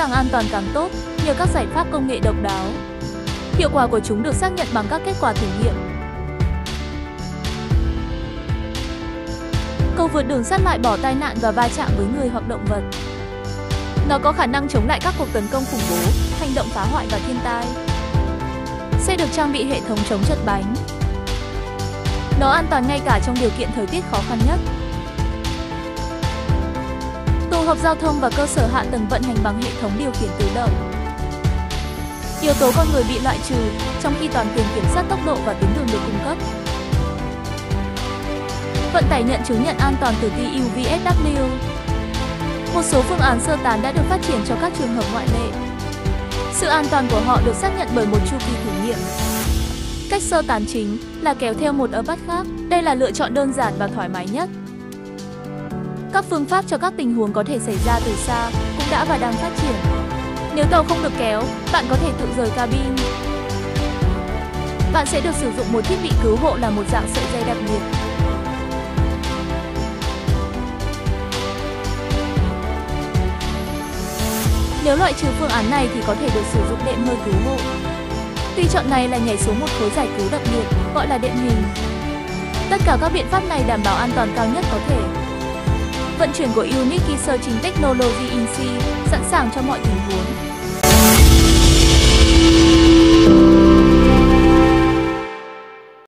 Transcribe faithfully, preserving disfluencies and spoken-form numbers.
càng an toàn càng tốt, nhờ các giải pháp công nghệ độc đáo. Hiệu quả của chúng được xác nhận bằng các kết quả thử nghiệm. Cầu vượt đường sắt loại bỏ tai nạn và va chạm với người hoặc động vật. Nó có khả năng chống lại các cuộc tấn công khủng bố, hành động phá hoại và thiên tai. Xe được trang bị hệ thống chống trượt bánh. Nó an toàn ngay cả trong điều kiện thời tiết khó khăn nhất. Tổ hợp giao thông và cơ sở hạ tầng vận hành bằng hệ thống điều khiển tự động. Yếu tố con người bị loại trừ, trong khi toàn quyền kiểm soát tốc độ và tuyến đường được cung cấp. Vận tải nhận chứng nhận an toàn từ tê u vê ép vê. Một số phương án sơ tán đã được phát triển cho các trường hợp ngoại lệ. Sự an toàn của họ được xác nhận bởi một chu kỳ thử nghiệm. Cách sơ tán chính là kéo theo một ấm bắt khác. Đây là lựa chọn đơn giản và thoải mái nhất. Các phương pháp cho các tình huống có thể xảy ra từ xa cũng đã và đang phát triển. Nếu tàu không được kéo, bạn có thể tự rời cabin. Bạn sẽ được sử dụng một thiết bị cứu hộ là một dạng sợi dây đặc biệt. Nếu loại trừ phương án này thì có thể được sử dụng đệm hơi cứu hộ. Tùy chọn này là nhảy xuống một khối giải cứu đặc biệt, gọi là đệm hình. Tất cả các biện pháp này đảm bảo an toàn cao nhất có thể. Vận chuyển của Unique Searching Technology in C, sẵn sàng cho mọi tình huống.